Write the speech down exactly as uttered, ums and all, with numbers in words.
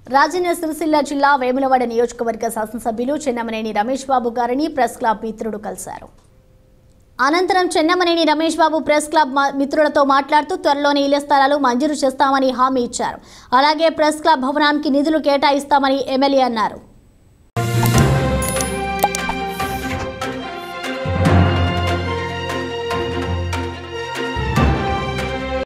రాజన్న సిరిసిల్ల జిల్లా వేములవాడ నియోజకవర్గ శాసనసభ్యులు చెన్నమనేని రమేష్ బాబు గారిని ప్రెస్ క్లబ్ మిత్రుడు కలిశారు. అనంతరం చెన్నమనేని రమేష్ బాబు ప్రెస్ క్లబ్ మిత్రులతో మాట్లాడుతూ త్వరలోనే ఇళ్ల స్థలాలు మంజూరు చేస్తామని హామీ ఇచ్చారు. అలాగే ప్రెస్ క్లబ్ భవనానికి నిధులు కేటాయిస్తామని ఎమ్మెల్యే అన్నారు.